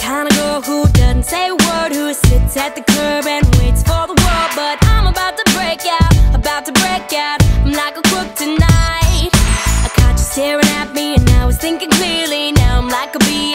kind of girl who doesn't say a word, who sits at the curb and waits for the world. But I'm about to break out, about to break out. I'm like a crook tonight. I caught you staring at me and I was thinking clearly. Now I'm like a bee